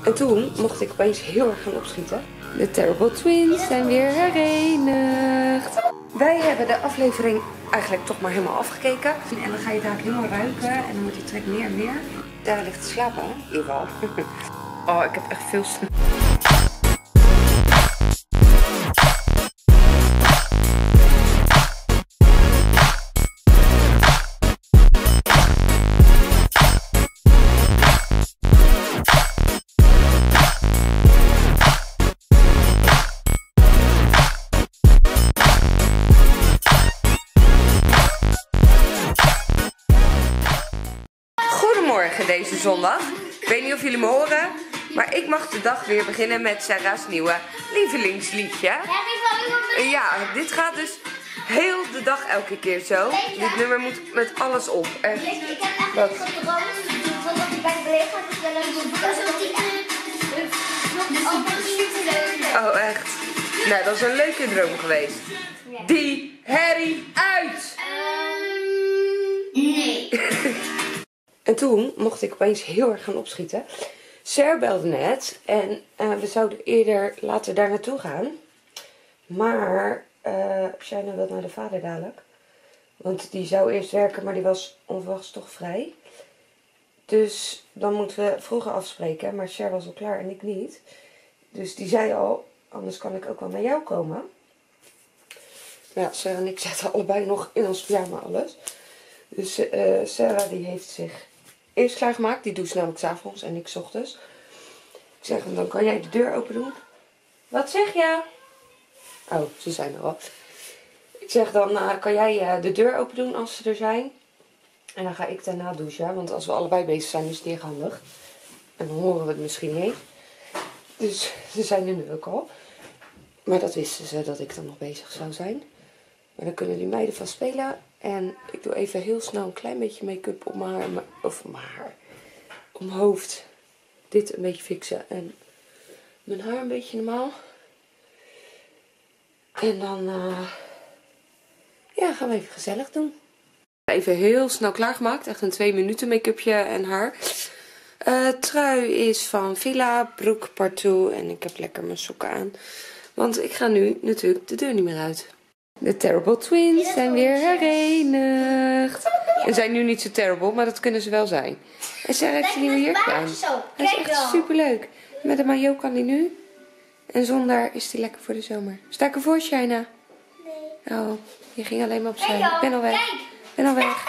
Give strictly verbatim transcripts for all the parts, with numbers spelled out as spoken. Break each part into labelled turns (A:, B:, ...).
A: En toen mocht ik opeens heel erg gaan opschieten. De Terrible Twins zijn weer herenigd. Wij hebben de aflevering eigenlijk toch maar helemaal afgekeken. En dan ga je daar helemaal ruiken en dan wordt die trek meer en meer. Daar ligt te slapen, in ieder geval. Oh, ik heb echt veel snoep. Goedemorgen deze zondag. Ik weet niet of jullie me horen, maar ik mag de dag weer beginnen met Sarah's nieuwe lievelingsliedje. Ja, dit gaat dus heel de dag elke keer zo. Dit nummer moet met alles op. Echt.
B: Ik heb echt wat gedroomd, want ik bij de beleefd had, ik wel een superleuk.
A: Oh, echt? Nou, dat is een leuke droom geweest. Die herrie uit!
B: Nee.
A: En toen mocht ik opeens heel erg gaan opschieten. Sarah belde net en uh, we zouden eerder later daar naartoe gaan. Maar uh, Shaina wil naar de vader dadelijk. Want die zou eerst werken, maar die was onverwachts toch vrij. Dus dan moeten we vroeger afspreken. Maar Sarah was al klaar en ik niet. Dus die zei al, anders kan ik ook wel naar jou komen. Nou ja, Sarah en ik zaten allebei nog in ons pyjama alles. Dus uh, Sarah die heeft zich eerst klaargemaakt. Die doet ze namelijk 's avonds en ik 's ochtends. Ik zeg hem, dan kan jij de deur open doen. Wat zeg je? Oh, ze zijn er al. Ik zeg dan, uh, kan jij uh, de deur open doen als ze er zijn? En dan ga ik daarna douchen. Want als we allebei bezig zijn is het niet handig. En dan horen we het misschien niet. Dus ze zijn er nu ook al. Maar dat wisten ze dat ik dan nog bezig zou zijn. Maar dan kunnen die meiden van spelen. En ik doe even heel snel een klein beetje make-up op mijn haar. Of mijn haar. Op mijn hoofd. Dit een beetje fixen. En mijn haar een beetje normaal. En dan uh, ja, gaan we even gezellig doen. Even heel snel klaargemaakt. Echt een twee minuten make-upje en haar. Uh, trui is van Villa. Broek partout. En ik heb lekker mijn sokken aan. Want ik ga nu natuurlijk de deur niet meer uit. De Terrible Twins zijn weer herenigd. En zijn nu niet zo terrible, maar dat kunnen ze wel zijn. En Sarah heeft een nieuwe jurk aan. Hij is echt superleuk. Met een maillot kan hij nu. En zonder is hij lekker voor de zomer. Sta ik ervoor, Shaina? Nee. Oh, je ging alleen maar opzij. Ik ben al weg. Ik ben al weg.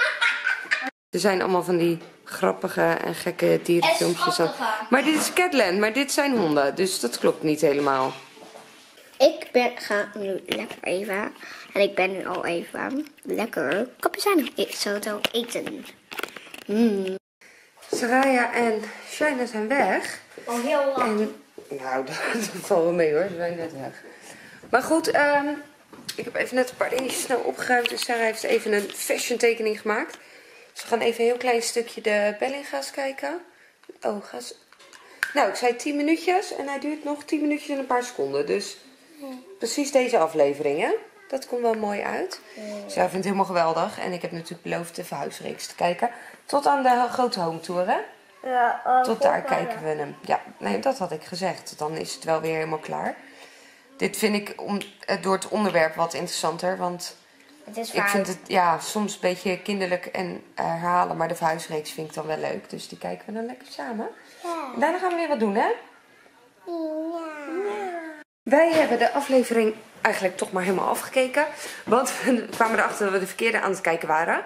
A: Er zijn allemaal van die grappige en gekke dierenfilmpjes. Maar dit is Catland, maar dit zijn honden. Dus dat klopt niet helemaal.
B: Ik ben, ga nu lekker even, en ik ben nu al even lekker cappuccino soto eten. Mm.
A: Saraya en Shaina zijn weg.
B: Al heel lang.
A: En, nou, dat, dat valt wel mee hoor, ze zijn net weg. Maar goed, um, ik heb even net een paar dingetjes snel opgeruimd. Dus Sarah heeft even een fashion tekening gemaakt. Dus we gaan even een heel klein stukje de Bellinga's kijken. Oh, ga ze... Nou, ik zei tien minuutjes en hij duurt nog tien minuutjes en een paar seconden. Dus precies deze aflevering, hè? Dat komt wel mooi uit. Dus ja, ik vind het helemaal geweldig. En ik heb natuurlijk beloofd de verhuisreeks te kijken. Tot aan de grote home tour, hè?
B: Ja, uh,
A: Tot daar kijken we hem. Ja, nee, dat had ik gezegd. Dan is het wel weer helemaal klaar. Dit vind ik om, door het onderwerp wat interessanter. Want
B: het is
A: ik vind het ja, soms een beetje kinderlijk en uh, herhalen. Maar de verhuisreeks vind ik dan wel leuk. Dus die kijken we dan lekker samen. Ja. En daarna gaan we weer wat doen, hè? Ja. Ja. Wij hebben de aflevering eigenlijk toch maar helemaal afgekeken. Want we kwamen erachter dat we de verkeerde aan het kijken waren.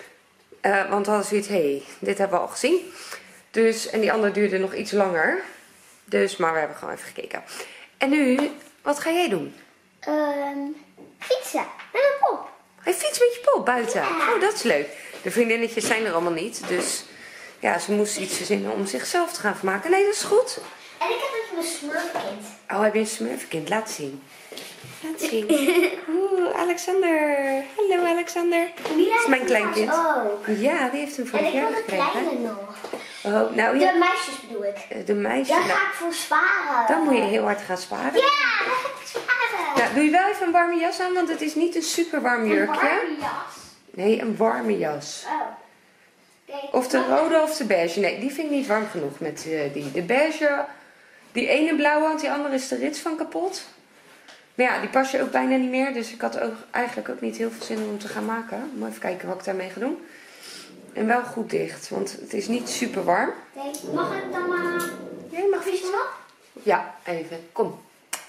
A: Uh, want we hadden zoiets, hé, hey, dit hebben we al gezien. Dus, en die andere duurde nog iets langer. Dus, maar we hebben gewoon even gekeken. En nu, wat ga jij doen?
B: Um, fietsen, met een pop.
A: Hij fietst met je pop buiten? Ja. Oh, dat is leuk. De vriendinnetjes zijn er allemaal niet. Dus ja, ze moesten iets verzinnen om zichzelf te gaan vermaken. Nee, dat is goed.
B: En ik heb even een smurfkind.
A: Oh, heb je een smurfkind? Laat zien. Laat zien. Oeh, Alexander. Hallo Alexander.
B: Die
A: dat is mijn kleinkind.
B: Ook.
A: Ja, die heeft hem vorig jaar gekregen.
B: En ik wil de kleine nog.
A: Oh, nou,
B: de
A: ja.
B: meisjes bedoel ik.
A: De meisjes.
B: Daar ga ik voor sparen.
A: Dan moet je heel hard gaan sparen.
B: Ja, daar ga ik sparen.
A: Nou, doe je wel even een warme jas aan, want het is niet een super warm jurkje.
B: Een warme jas?
A: Nee, een warme jas.
B: Oh. Kijk,
A: Of de rode of de beige. Nee, die vind ik niet warm genoeg met uh, die. De beige, die ene blauwe, want die andere is de rits van kapot. Maar ja, die pas je ook bijna niet meer. Dus ik had ook eigenlijk ook niet heel veel zin om hem te gaan maken. Moet even kijken wat ik daarmee ga doen. En wel goed dicht, want het is niet super warm.
B: Kijk, mag ik dan maar...
A: Jij mag
B: vissen nog?
A: Ja, even. Kom.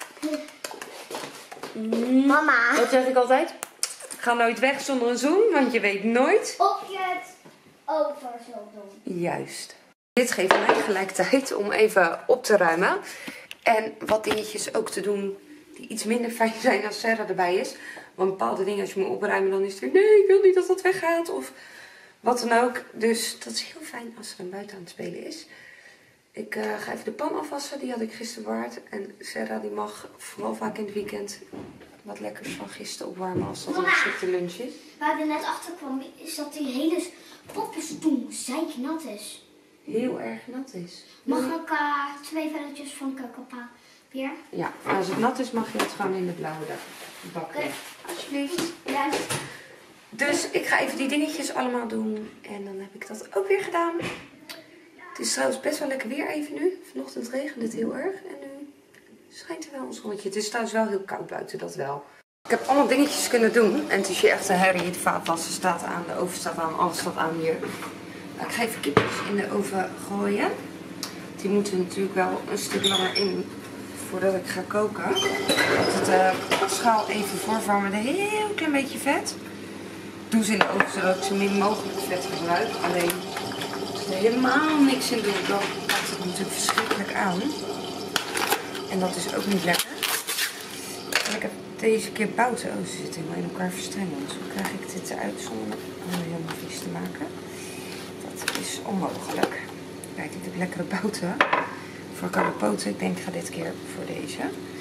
B: Mama.
A: Wat zeg ik altijd? Ga nooit weg zonder een zoen, want je weet nooit...
B: Of je het over zult doen.
A: Juist. Dit geeft mij gelijk tijd om even op te ruimen. En wat dingetjes ook te doen die iets minder fijn zijn als Sarah erbij is. Want bepaalde dingen als je moet opruimen, dan is er... Nee, ik wil niet dat dat weggaat. Of wat dan ook. Dus dat is heel fijn als ze dan buiten aan het spelen is. Ik uh, ga even de pan afwassen. Die had ik gisteren bewaard. En Sarah die mag vooral vaak in het weekend wat lekkers van gisteren opwarmen als dat een geschikte lunch is.
B: Waar ik net achter kwam is dat die hele poppenstoel zeiknat is.
A: Heel erg nat is.
B: Mag ik uh, twee velletjes van keukenpapier?
A: Ja, als het nat is mag je het gewoon in de blauwe bak doen. Alsjeblieft.
B: Ja.
A: Dus ik ga even die dingetjes allemaal doen. En dan heb ik dat ook weer gedaan. Het is trouwens best wel lekker weer even nu. Vanochtend regende het heel erg. En nu schijnt er wel een zonnetje. Het is trouwens wel heel koud buiten, dat wel. Ik heb allemaal dingetjes kunnen doen. En het is hier echt een herrie. De vaatwasser staat aan, de oven staat aan, alles staat aan hier. Nou, ik ga even kipjes in de oven gooien. Die moeten natuurlijk wel een stuk langer in voordat ik ga koken. Ik het uh, schaal even voorwarmen met een heel klein beetje vet. Doe ze in de oven zodat ik zo min mogelijk vet gebruik. Alleen als er helemaal niks in doe, dan pakt het natuurlijk verschrikkelijk aan. En dat is ook niet lekker. En ik heb deze keer bouten. Oh, ze zitten helemaal in elkaar verstrengeld. Hoe krijg ik dit eruit zonder helemaal vies te maken? Dat is onmogelijk. Kijk, ik heb lekkere bouten. Voor karapoten. Ik denk ik ga dit keer voor deze.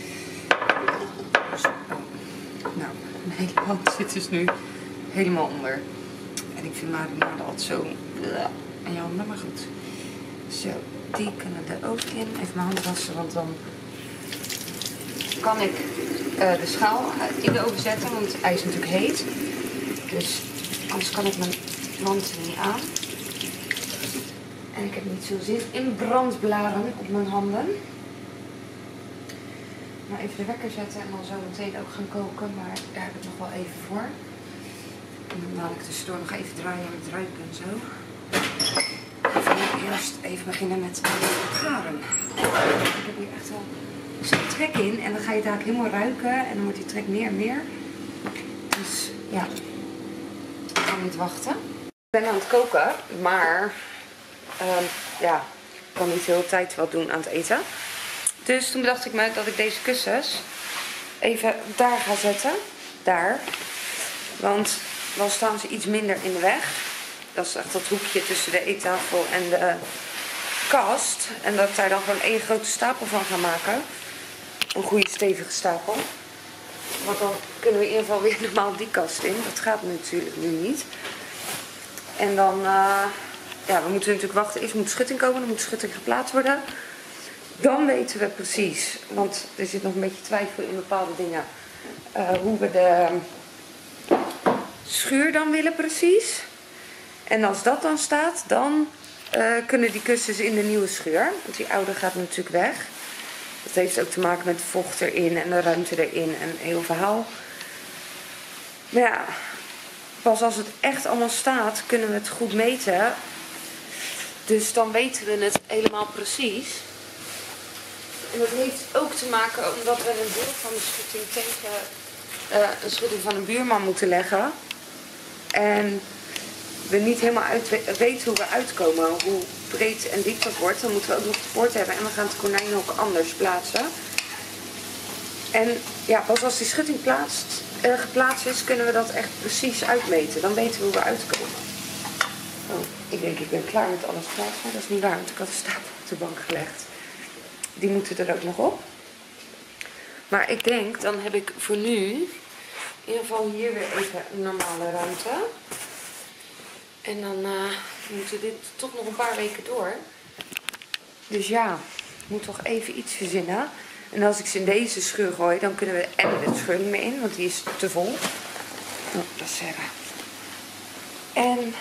A: Zo. Nou, mijn hele hand zit dus nu helemaal onder. En ik vind marinade altijd zo en je handen, maar goed. Zo, die kunnen de oven in. Even mijn hand wassen, want dan kan ik uh, de schaal in de oven zetten, want het ijs is natuurlijk heet. Dus anders kan ik mijn hand er niet aan. En ik heb niet zo zin in brandblaren op mijn handen. Maar even de wekker zetten en dan zo meteen ook gaan koken, maar daar heb ik nog wel even voor. En dan laat ik tussendoor nog even draaien met ruiken en zo. Even eerst even beginnen met garen. Ik heb hier echt wel zo'n trek in en dan ga je daar helemaal ruiken en dan wordt die trek meer en meer. Dus ja, ik kan niet wachten. Ik ben aan het koken, maar um, ja, ik kan niet de hele tijd wat doen aan het eten. Dus toen bedacht ik me dat ik deze kussens even daar ga zetten. Daar. Want dan staan ze iets minder in de weg. Dat is echt dat hoekje tussen de eettafel en de kast. En dat ik daar dan gewoon één grote stapel van ga maken. Een goede stevige stapel. Want dan kunnen we in ieder geval weer normaal die kast in. Dat gaat natuurlijk nu niet. En dan, uh, ja, we moeten natuurlijk wachten. Eerst moet de schutting komen, dan moet de schutting geplaatst worden. Dan weten we precies, want er zit nog een beetje twijfel in bepaalde dingen, uh, hoe we de schuur dan willen precies. En als dat dan staat, dan uh, kunnen die kussens in de nieuwe schuur. Want die oude gaat natuurlijk weg. Dat heeft ook te maken met vocht erin en de ruimte erin en een heel verhaal. Maar ja, pas als het echt allemaal staat, kunnen we het goed meten. Dus dan weten we het helemaal precies. En dat heeft ook te maken omdat we een deel van de schutting tegen uh, een schutting van een buurman moeten leggen. En we niet helemaal uit weten hoe we uitkomen, hoe breed en diep dat wordt. Dan moeten we ook nog de poort hebben en we gaan het konijn ook anders plaatsen. En ja, pas als die schutting plaatst, uh, geplaatst is, kunnen we dat echt precies uitmeten. Dan weten we hoe we uitkomen. Oh, ik denk ik ben klaar met alles plaatsen, maar dat is niet waar, want ik had een stapel op de bank gelegd. Die moeten er ook nog op. Maar ik denk, dan heb ik voor nu in ieder geval hier weer even een normale ruimte. En dan uh, moeten dit toch nog een paar weken door. Dus ja, ik moet toch even iets verzinnen. En als ik ze in deze schuur gooi, dan kunnen we en de schuur niet meer in, want die is te vol. Oh, dat is Sarah. En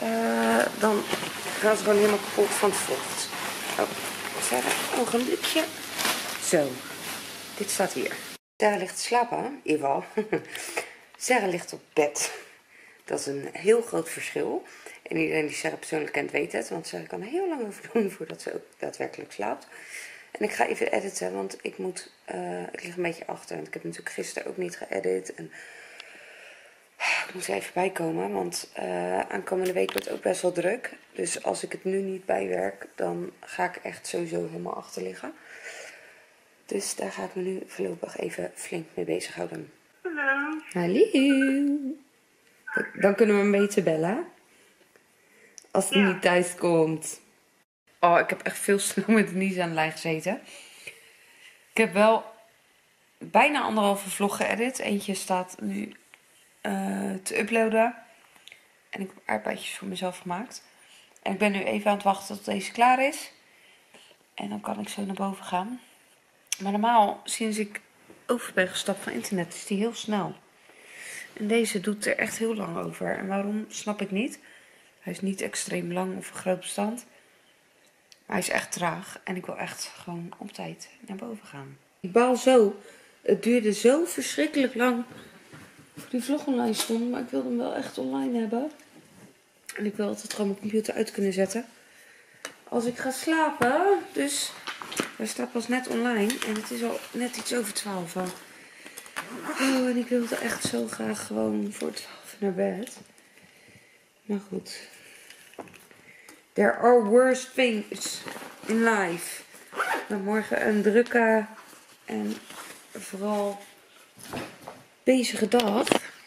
A: uh, dan gaan ze gewoon helemaal kapot van het vocht. Oh, Sarah, nog een blikje. Zo, dit staat hier. Sarah ligt te slapen, in ieder geval. Sarah ligt op bed. Dat is een heel groot verschil. En iedereen die Sarah persoonlijk kent weet het. Want Sarah kan er heel lang over doen voordat ze ook daadwerkelijk slaapt. En ik ga even editen, want ik moet, uh, ik lig een beetje achter. En ik heb natuurlijk gisteren ook niet geëdit. En ik moet er even bijkomen, want uh, aankomende week wordt ook best wel druk. Dus als ik het nu niet bijwerk, dan ga ik echt sowieso helemaal achter liggen. Dus daar ga ik me nu voorlopig even flink mee bezighouden.
C: Hallo.
A: Hallo. Dan kunnen we hem beter bellen. Als hij
C: Ja.
A: niet thuis komt. Oh, ik heb echt veel snel met Denise aan de lijn gezeten. Ik heb wel bijna anderhalve vlog geëdit. Eentje staat nu uh, te uploaden. En ik heb aardbeidjes voor mezelf gemaakt. En ik ben nu even aan het wachten tot deze klaar is. En dan kan ik zo naar boven gaan. Maar normaal, sinds ik over ben gestapt van internet, is die heel snel. En deze doet er echt heel lang over. En waarom, snap ik niet. Hij is niet extreem lang of een groot bestand. Maar hij is echt traag. En ik wil echt gewoon op tijd naar boven gaan. Ik baal zo. Het duurde zo verschrikkelijk lang voor die vlog online stond. Maar ik wilde hem wel echt online hebben. En ik wil altijd gewoon mijn computer uit kunnen zetten. Als ik ga slapen. Dus hij staat pas net online. En het is al net iets over twaalf. Oh, en ik wilde echt zo graag gewoon voor twaalf naar bed. Maar goed. There are worse things in life. Dan morgen een drukke en vooral bezige dag.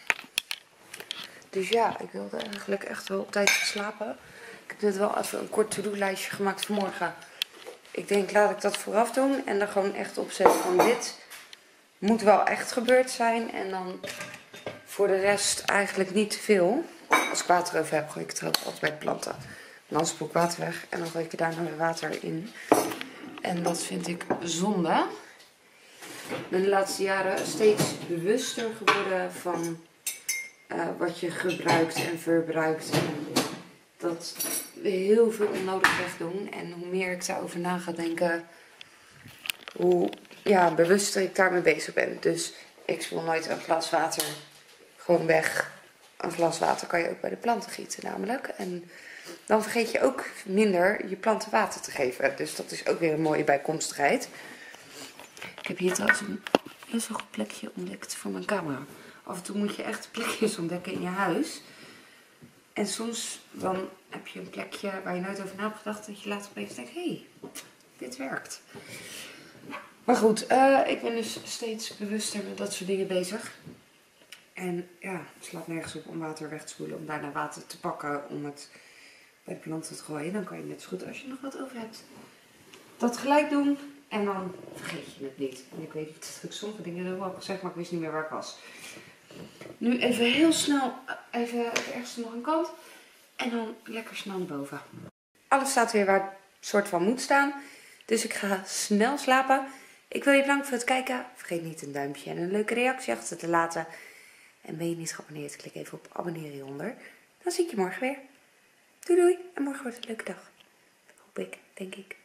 A: Dus ja, ik wilde eigenlijk echt wel op tijd gaan slapen. Ik heb dit wel even een kort to-do-lijstje gemaakt voor morgen. Ik denk, laat ik dat vooraf doen. En dan gewoon echt opzetten van dit moet wel echt gebeurd zijn. En dan voor de rest eigenlijk niet te veel. Als ik water over heb, gooi ik het er ook altijd bij de planten. En dan spoel ik water weg. En dan gooi ik er daarna weer water in. En dat vind ik zonde. Ik ben de laatste jaren steeds bewuster geworden van uh, wat je gebruikt en verbruikt. En dat we heel veel onnodig wegdoen. En hoe meer ik daarover na ga denken, hoe ja, bewuster ik daarmee bezig ben. Dus ik spoel nooit een glas water gewoon weg. Een glas water kan je ook bij de planten gieten namelijk. En dan vergeet je ook minder je planten water te geven. Dus dat is ook weer een mooie bijkomstigheid. Ik heb hier trouwens een heel zo goed plekje ontdekt voor mijn camera. Af en toe moet je echt plekjes ontdekken in je huis. En soms dan heb je een plekje waar je nooit over na hebt gedacht. Dat je later opeens denkt, hé, hey, dit werkt. Maar goed, uh, ik ben dus steeds bewuster met dat soort dingen bezig. En ja, het slaat nergens op om water weg te spoelen. Om daarna water te pakken om het bij de planten te gooien. Dan kan je net zo goed als je nog wat over hebt dat gelijk doen. En dan vergeet je het niet. En ik weet niet dat ik sommige dingen heb al gezegd, maar ik wist niet meer waar ik was. Nu even heel snel, even het ergste nog een kant. En dan lekker snel naar boven. Alles staat weer waar het soort van moet staan. Dus ik ga snel slapen. Ik wil je bedanken voor het kijken. Vergeet niet een duimpje en een leuke reactie achter te laten. En ben je niet geabonneerd, klik even op abonneren hieronder. Dan zie ik je morgen weer. Doei doei. En morgen wordt een leuke dag. Hoop ik, denk ik.